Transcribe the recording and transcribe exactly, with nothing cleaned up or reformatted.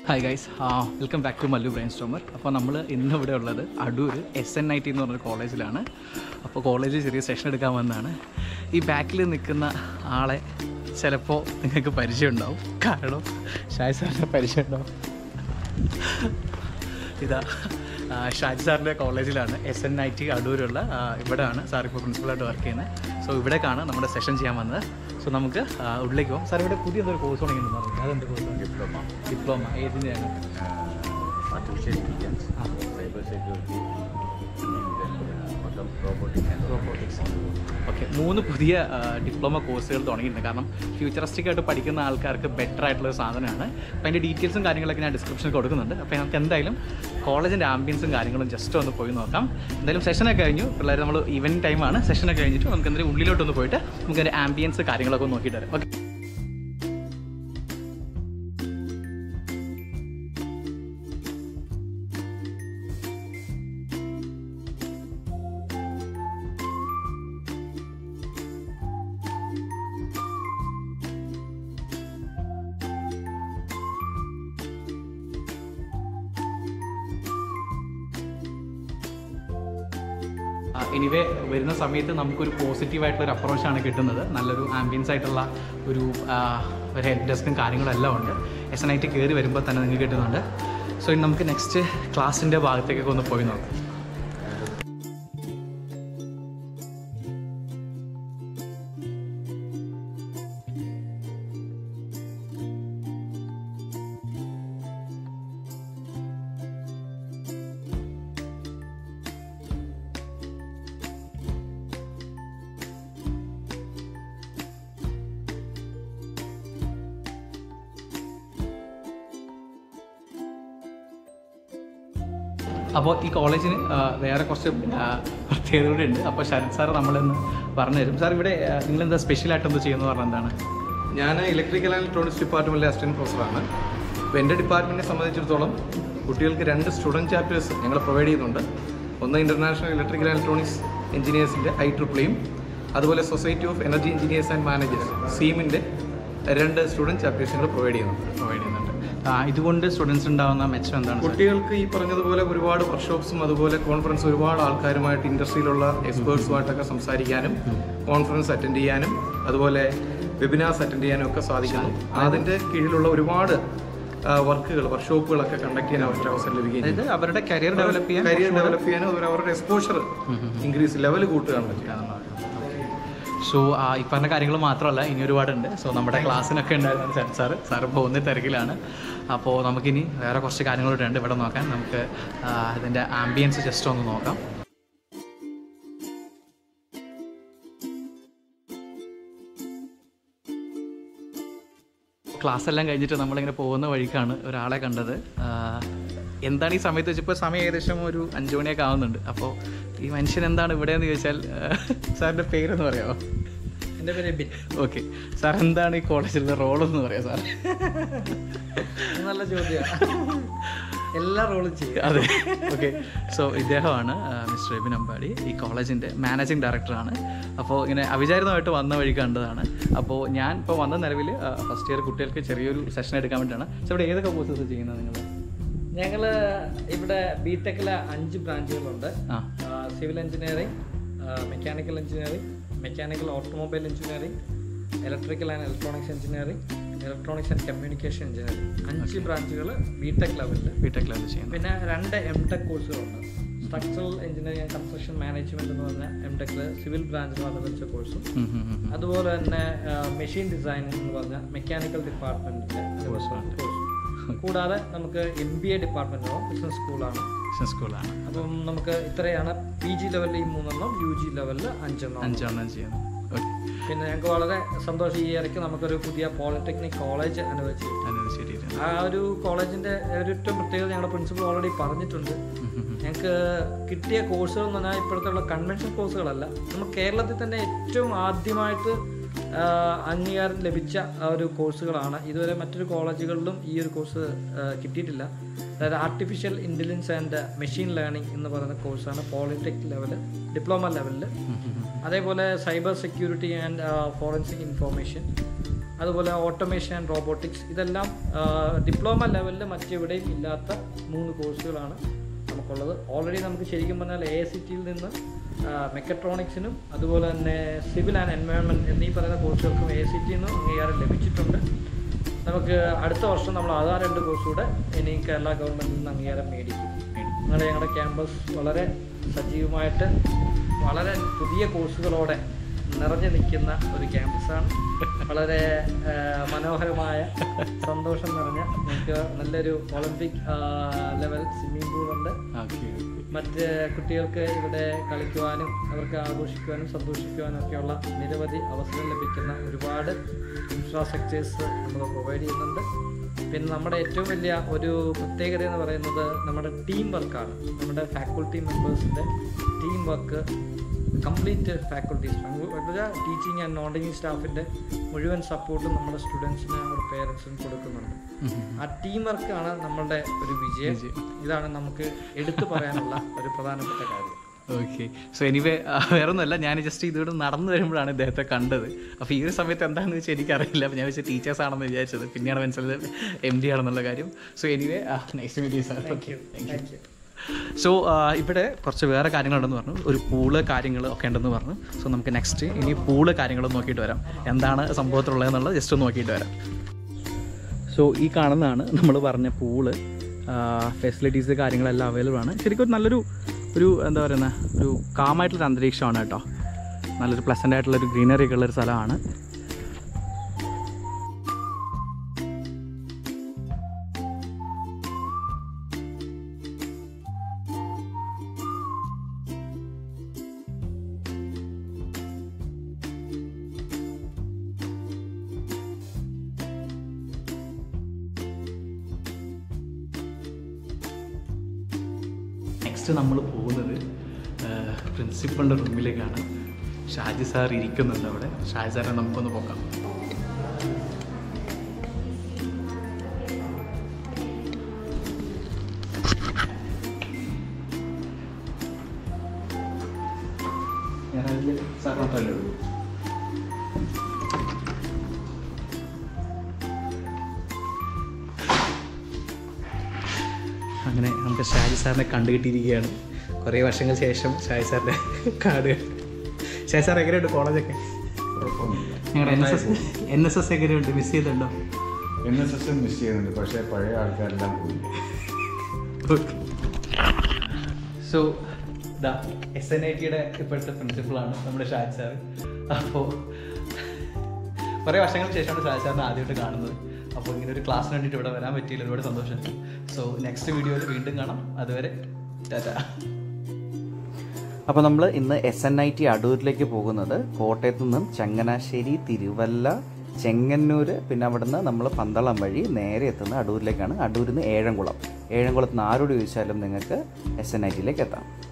Hi guys, uh, welcome back to Mallu Brainstormer. അപ്പോൾ നമ്മൾ ഇന്ന് ഇവിടെ ഉള്ളത് Adoor S N I T എന്ന് പറഞ്ഞൊരു കോളേജിലാണ്. അപ്പോൾ കോളേജിൽ ചെറിയ സെഷൻ എടുക്കാൻ വന്നതാണ്. ഈ ബാക്കിൽ നിൽക്കുന്ന ആളെ ചിലപ്പോൾ നിങ്ങൾക്ക് പരിചയം ഉണ്ടാവും. കാരണം ഷാജി സാറിൻ്റെ പരിചയം ഉണ്ടാവും. ഇതാ ഷാജി സാറിൻ്റെ കോളേജിലാണ്, എസ് എൻ ഐ ടി അടൂരുള്ള. ഇവിടെയാണ് സാർ ഇപ്പോൾ പ്രിൻസിപ്പളായിട്ട് വർക്ക് ചെയ്യുന്നത്. സോ ഇവിടേക്കാണ് നമ്മുടെ സെഷൻ ചെയ്യാൻ വന്നത്. സോ നമുക്ക് ഉള്ളിലേക്ക് പോകാം. സാർ ഇവിടെ പുതിയ എന്തൊരു കോഴ്സ് തുടങ്ങിയിട്ടുണ്ടോ? അതെന്ത് കോഴ്സാണ്? ഡിപ്ലോമ. ഡിപ്ലോമ ഏതിൻ്റെയാണ്? Artificial intelligence, cyber security, robotics and robotics. Okay, മൂന്ന് പുതിയ ഡിപ്ലോമ കോഴ്സുകൾ തുടങ്ങിയിട്ടുണ്ട്. കാരണം ഫ്യൂച്ചറിസ്റ്റിക് ആയിട്ട് പഠിക്കുന്ന ആൾക്കാർക്ക് ബെറ്റർ ആയിട്ടുള്ള സാധനമാണ്. അപ്പോൾ അതിൻ്റെ ഡീറ്റെയിൽസും കാര്യങ്ങളൊക്കെ ഞാൻ ഡിസ്ക്രിപ്ഷനിൽ കൊടുക്കുന്നുണ്ട്. അപ്പോൾ നമുക്ക് എന്തായാലും കോളേജിൻ്റെ ആംബിയൻസും കാര്യങ്ങളും ജസ്റ്റ് ഒന്ന് പോയി നോക്കാം. എന്തായാലും സെഷനൊക്കെ കഴിഞ്ഞു, പിള്ളേർ നമ്മൾ ഈവനിങ് ടൈമാണ്. സെഷനൊക്കെ കഴിഞ്ഞിട്ട് നമുക്ക് എന്തായാലും ഉള്ളിലോട്ടൊന്ന് പോയിട്ട് നമുക്ക് അതിൻ്റെ ആംബിയൻസ് കാര്യങ്ങളൊക്കെ ഒന്ന് നോക്കിയിട്ട് വരാം. ഓക്കെ, എനിവേ വരുന്ന സമയത്ത് നമുക്കൊരു പോസിറ്റീവായിട്ടുള്ളൊരു അപ്രോച്ചാണ് കിട്ടുന്നത്. നല്ലൊരു ആംബിയൻസ് ആയിട്ടുള്ള ഒരു ഒരു ഹെൽപ്പ് ഡെസ്കും കാര്യങ്ങളും എല്ലാം ഉണ്ട്. എസ് എൻ ഐ ടി കയറി വരുമ്പോൾ തന്നെ നിങ്ങൾക്ക് കിട്ടുന്നുണ്ട്. സോ ഇനി നമുക്ക് നെക്സ്റ്റ് ക്ലാസ്സിൻ്റെ ഭാഗത്തേക്കൊക്കെ ഒന്ന് പോയി നോക്കാം. അപ്പോൾ ഈ കോളേജിന് വേറെ കുറച്ച് പ്രത്യേകതകളുടെ ഉണ്ട്. അപ്പോൾ ശരത് സാർ നമ്മളെന്ന് പറഞ്ഞു തരും. സാർ ഇവിടെ നിങ്ങളെന്താ സ്പെഷ്യലായിട്ട് എന്ത് ചെയ്യുന്നത് പറഞ്ഞാൽ എന്താണ്? ഞാൻ ഇലക്ട്രിക്കൽ ആൻഡ് ഇലക്ട്രോണിക്സ് ഡിപ്പാർട്ട്മെൻറ്റിലെ അസിസ്റ്റൻറ്റ് പ്രൊഫസറാണ്. അപ്പോൾ എൻ്റെ ഡിപ്പാർട്ട്മെൻറ്റിനെ സംബന്ധിച്ചിടത്തോളം കുട്ടികൾക്ക് രണ്ട് സ്റ്റുഡൻറ്റ് ചാപ്റ്റേഴ്സ് ഞങ്ങൾ പ്രൊവൈഡ് ചെയ്യുന്നുണ്ട്. ഒന്ന് ഇൻ്റർനാഷണൽ ഇലക്ട്രിക്കൽ ആൻഡ് ഇലക്ട്രോണിക്സ് എഞ്ചിനീയേഴ്സിൻ്റെ ഐ ട്രിപ്പിളിയും അതുപോലെ society of energy engineers and managers സീമിൻ്റെ രണ്ട് സ്റ്റുഡൻറ്റ് ചാപ്റ്റേഴ്സ് ഞങ്ങൾ പ്രൊവൈഡ് ചെയ്യുന്നുണ്ട് പ്രൊവൈഡ് ചെയ്യുന്നുണ്ട് ഇതുകൊണ്ട് സ്റ്റുഡൻസ് ഉണ്ടാകുന്ന മെച്ചം എന്താണ്? കുട്ടികൾക്ക് ഈ പറഞ്ഞതുപോലെ ഒരുപാട് വർക്ക്ഷോപ്സും അതുപോലെ കോൺഫറൻസ് ഒരുപാട് ആൾക്കാരുമായിട്ട് ഇൻഡസ്ട്രിയിലുള്ള എക്സ്പേർട്സുമായിട്ടൊക്കെ സംസാരിക്കാനും കോൺഫറൻസ് അറ്റൻഡ് ചെയ്യാനും അതുപോലെ വെബിനാർസ് അറ്റൻഡ് ചെയ്യാനും ഒക്കെ സാധിക്കുന്നു. അതിൻ്റെ കീഴിലുള്ള ഒരുപാട് വർക്കുകൾ വർക്ക്ഷോപ്പുകളൊക്കെ കണ്ടക്ട് ചെയ്യാൻ അവർക്ക് അവസരം ലഭിക്കുകയും അവരുടെ കരിയർ ഡെവലപ്പ് ചെയ്യാൻ കരിയർ ഡെവലപ്പ് ചെയ്യാനും അതുപോലെ അവരുടെ എക്സ്പോഷർ ഇൻക്രീസ് ലെവൽ കൂട്ടുകയാണ് പറ്റുക. സോ ഈ പറഞ്ഞ കാര്യങ്ങൾ മാത്രമല്ല, ഇനി ഒരുപാടുണ്ട്. സോ നമ്മുടെ ക്ലാസ്സിനൊക്കെ ഉണ്ടായിരുന്നു ശരത് സാറ് സാറ് പോകുന്ന തിരക്കിലാണ്. അപ്പോൾ നമുക്കിനി വേറെ കുറച്ച് കാര്യങ്ങളൂടെ ഉണ്ട് ഇവിടെ നോക്കാൻ. നമുക്ക് ഇതിൻ്റെ ആംബിയൻസ് ജസ്റ്റ് ഒന്ന് നോക്കാം. ക്ലാസ് എല്ലാം കഴിഞ്ഞിട്ട് നമ്മളിങ്ങനെ പോകുന്ന വഴിക്കാണ് ഒരാളെ കണ്ടത്. എന്താണ് ഈ സമയത്ത് വെച്ചപ്പോൾ സമയം ഏകദേശം ഒരു അഞ്ച് മണിയൊക്കെ ആവുന്നുണ്ട്. അപ്പോൾ ഈ മനുഷ്യൻ എന്താണ് ഇവിടെയെന്ന് ചോദിച്ചാൽ സാറിൻ്റെ പേരെന്ന് പറയാമോ? എൻ്റെ പേര് ബിൻ. ഓക്കെ സാർ, എന്താണ് ഈ കോളേജിലെ റോളെന്ന് പറയാം സാർ? നല്ല ചോദ്യമാണ്. എല്ലാ റോളും ചെയ്യും. അതെ, ഓക്കെ. സോ ഇദ്ദേഹമാണ് മിസ്റ്റർ എബിൻ അമ്പാടി, ഈ കോളേജിൻ്റെ മാനേജിങ് ഡയറക്ടറാണ്. അപ്പോൾ ഇങ്ങനെ അവിചാരിതമായിട്ട് വന്ന വഴി കണ്ടതാണ്. അപ്പോൾ ഞാൻ ഇപ്പോൾ വന്ന നിലവിൽ ഫസ്റ്റ് ഇയർ കുട്ടികൾക്ക് ചെറിയൊരു സെഷൻ എടുക്കാൻ വേണ്ടിയിട്ടാണ്. സോ ഇവിടെ ഏതൊക്കെ കോഴ്സസ് ചെയ്യുന്നത് നിങ്ങൾ? ഞങ്ങൾ ഇവിടെ ബി ടെക്കിലെ അഞ്ച് ബ്രാഞ്ചുകളുണ്ട്. Civil engineering, mechanical engineering, mechanical automobile engineering, electrical and electronics engineering, electronics and communication engineering. അഞ്ച് ബ്രാഞ്ചുകൾ ബി ടെക് ലെവലിൽ ബി ടെക് ലെവലിൽ ചെയ്യും. പിന്നെ രണ്ട് എം ടെക് കോഴ്സുകളുണ്ട്. Structural engineering and construction management എന്ന് പറഞ്ഞ എം ടെക്കിൽ സിവിൽ ബ്രാഞ്ചിൽ വന്ന കോഴ്സും അതുപോലെ തന്നെ മെഷീൻ ഡിസൈനിങ് എന്ന് പറഞ്ഞ മെക്കാനിക്കൽ ഡിപ്പാർട്ട്മെൻറ്റിൻ്റെ കോഴ്സും. കൂടാതെ നമുക്ക് എം ബി എ ഡിപ്പാർട്ട്മെൻറ്റോ ബിസിനസ് സ്കൂളാണ് ബിസിനസ് സ്കൂളാണ് അപ്പം നമുക്ക് ഇത്രയാണ് പി ജി ലെവലിൽ ഈ മൂന്നെണ്ണം, യു ജി ലെവലിൽ അഞ്ചെണ്ണം അഞ്ചെണ്ണം ചെയ്യുന്നത്. പിന്നെ ഞങ്ങൾക്ക് വളരെ സന്തോഷം, ഈ ഇടയ്ക്ക് നമുക്കൊരു പുതിയ പോളിടെക്നിക് കോളേജ് അനുവദിച്ചു. ആ ഒരു കോളേജിൻ്റെ ഒരു ഏറ്റവും പ്രത്യേകത ഞങ്ങളുടെ പ്രിൻസിപ്പൽ ഓൾറെഡി പറഞ്ഞിട്ടുണ്ട്. ഞങ്ങൾക്ക് കിട്ടിയ കോഴ്സുകൾ എന്ന് പറഞ്ഞാൽ ഇപ്പോഴത്തെ ഉള്ള കൺവെൻഷൻ കോഴ്സുകളല്ല, നമുക്ക് കേരളത്തിൽ തന്നെ ഏറ്റവും ആദ്യമായിട്ട് അംഗീകാരം ലഭിച്ച ഒരു കോഴ്സുകളാണ്. ഇതുവരെ മറ്റൊരു കോളേജുകളിലും ഈ ഒരു കോഴ്സ് കിട്ടിയിട്ടില്ല. അതായത് artificial intelligence and machine learning എന്ന് പറയുന്ന കോഴ്സാണ് പോളിടെക് ലെവൽ, ഡിപ്ലോമ ലെവലിൽ. അതേപോലെ cyber security and forensic information, അതുപോലെ ഓട്ടോമേഷൻ ആൻഡ് റോബോട്ടിക്സ്. ഇതെല്ലാം ഡിപ്ലോമ ലെവലിൽ മറ്റെവിടെയും ഇല്ലാത്ത മൂന്ന് കോഴ്സുകളാണ് നമുക്കുള്ളത്. ഓൾറെഡി നമുക്ക് ശരിക്കും പറഞ്ഞാൽ എ ഐ സി ടിയിൽ നിന്ന് മെക്കട്രോണിക്സിനും അതുപോലെ തന്നെ സിവിൽ ആൻഡ് എൻവയോൺമെൻറ്റ് എന്നീ പറയുന്ന കോഴ്സുകൾക്കും എ ഐ സി ടിയിൽ നിന്ന് അംഗീകാരം ലഭിച്ചിട്ടുണ്ട്. നമുക്ക് അടുത്ത വർഷം നമ്മൾ അതാ രണ്ട് കോഴ്സുകൂടെ ഇനി കേരള ഗവൺമെൻറ്റിൽ നിന്ന് അംഗീകാരം മേടിക്കും. അങ്ങനെ ഞങ്ങളുടെ ക്യാമ്പസ് വളരെ സജീവമായിട്ട് വളരെ പുതിയ കോഴ്സുകളോടെ നിറഞ്ഞു നിൽക്കുന്ന ഒരു ക്യാമ്പസാണ്. വളരെ മനോഹരമായ സന്തോഷം നിറഞ്ഞ നമുക്ക് നല്ലൊരു ഒളിമ്പിക് ലെവൽ സ്വിമ്മിംഗ് പൂളുണ്ട്. മറ്റ് കുട്ടികൾക്ക് ഇവിടെ കളിക്കുവാനും അവർക്ക് ആഘോഷിക്കുവാനും സന്തോഷിക്കുവാനും ഒക്കെയുള്ള നിരവധി അവസരം ലഭിക്കുന്ന ഒരുപാട് ഇൻഫ്രാസ്ട്രക്ചേഴ്സ് നമ്മൾ പ്രൊവൈഡ് ചെയ്യുന്നുണ്ട്. പിന്നെ നമ്മുടെ ഏറ്റവും വലിയ ഒരു പ്രത്യേകത എന്ന് പറയുന്നത് നമ്മുടെ ടീം വർക്കാണ്. നമ്മുടെ ഫാക്കൽറ്റി മെമ്പേഴ്സിൻ്റെ team work complete faculties teaching and non teaching സ്റ്റാഫിൻ്റെ മുഴുവൻ സപ്പോർട്ടും നമ്മുടെ സ്റ്റുഡൻസിന് നമ്മുടെ പേരൻസിനും കൊടുക്കുന്നുണ്ട്. ആ ടീം വർക്കാണ് നമ്മളുടെ ഒരു വിജയം. ഇതാണ് നമുക്ക് എടുത്തു പറയാനുള്ള ഒരു പ്രധാനപ്പെട്ട കാര്യം. ഓക്കെ. സോ എനിവേ വേറെ ഒന്നുമല്ല, ഞാൻ ജസ്റ്റ് ഇതിവിടെ നടന്നു വരുമ്പോഴാണ് ഇദ്ദേഹത്തെ കണ്ടത്. അപ്പോൾ ഈ ഒരു സമയത്ത് എന്താണെന്ന് വെച്ചാൽ എനിക്കറിയില്ല. അപ്പോൾ ഞാൻ വെച്ചാൽ ടീച്ചേഴ്സ് ആണെന്ന് വിചാരിച്ചത്, പിന്നെയാണ് മനസ്സിലായത് എം ഡി ആണെന്നുള്ള കാര്യം. So anyway next meet sir. Thank you thank you. So ഇവിടെ കുറച്ച് വേറെ കാര്യങ്ങളുണ്ടെന്ന് പറഞ്ഞു, ഒരു പൂള് കാര്യങ്ങൾ ഒക്കെ ഉണ്ടെന്ന് പറഞ്ഞു. സോ നമുക്ക് നെക്സ്റ്റ് ഇനി പൂള് കാര്യങ്ങളൊന്നും നോക്കിയിട്ട് വരാം, എന്താണ് സംഭവത്തിലുള്ളതെന്നുള്ളത് ജസ്റ്റ് ഒന്ന് നോക്കിയിട്ട് വരാം. സോ ഈ കാണുന്നതാണ് നമ്മൾ പറഞ്ഞ പൂള്. ഫെസിലിറ്റീസ് കാര്യങ്ങളെല്ലാം അവൈലബിൾ ആണ്. ശരിക്കും ഒരു നല്ലൊരു ഒരു എന്താ പറയുന്ന ഒരു കാമായിട്ടുള്ളൊരു അന്തരീക്ഷമാണ് കേട്ടോ. നല്ലൊരു പ്ലസൻ്റ് ആയിട്ടുള്ളൊരു ഗ്രീനറി ഒക്കെ ഉള്ളൊരു സ്ഥലമാണ്. നെക്സ്റ്റ് നമ്മൾ പോകുന്നത് പ്രിൻസിപ്പളിൻ്റെ റൂമിലേക്കാണ്. ഷാജി സാർ ഇരിക്കുന്നുണ്ട് അവിടെ. ഷാജി സാറിനെ നമുക്കൊന്ന് പോക്കാം. ഞാനതിൽ സാർ മാത്രമല്ലേ ഉള്ളൂ. അങ്ങനെ നമുക്ക് ഷാജി സാറിനെ കണ്ടുകിട്ടിയിരിക്കുകയാണ്. കുറേ വർഷങ്ങൾക്ക് ശേഷം ഷാജി സാറിൻ്റെ കാർഡ്. ഷാജി സാർ എങ്ങനെയുണ്ട് കോളേജൊക്കെ? ഞങ്ങളുടെ N S S N S S എങ്ങനെയുണ്ട്? മിസ് ചെയ്തിട്ടുണ്ടോ? എൻ എസ് എസ് മിസ് ചെയ്യുന്നുണ്ട്, പക്ഷേ പഴയ ആൾക്കാരെല്ലാം പോയി. സോ ദാ എസ് എൻ ഐ ടിയുടെ ഇപ്പോഴത്തെ പ്രിൻസിപ്പളാണ് നമ്മുടെ ഷാജി സാർ. അപ്പോൾ കുറേ വർഷങ്ങൾക്ക് ശേഷമാണ് ഷാജി സാറിനെ ആദ്യമായിട്ട് കാണുന്നത്. അപ്പോൾ ഇങ്ങനെ ഒരു ക്ലാസ്സിന് വേണ്ടിയിട്ട് ഇവിടെ വരാൻ പറ്റിയില്ല, ഒരുപാട് സന്തോഷം. സോ നെക്സ്റ്റ് വീഡിയോയിൽ വീണ്ടും കാണാം. അതുവരെ ടാറ്റാ. അപ്പോൾ നമ്മൾ ഇന്ന് എസ് എൻ ഐ ടി അടൂരിലേക്ക് പോകുന്നത് കോട്ടയത്തു നിന്നും ചങ്ങനാശ്ശേരി, തിരുവല്ല, ചെങ്ങന്നൂർ, പിന്നെ അവിടുന്ന് നമ്മൾ പന്തളം വഴി നേരെ എത്തുന്ന അടൂരിലേക്കാണ്. അടൂരിൽ നിന്ന് ഏഴംകുളം. ഏഴംകുളത്ത് നിന്ന് ആരോട് ചോദിച്ചാലും നിങ്ങൾക്ക് എസ് എൻ ഐ ടിയിലേക്ക് എത്താം.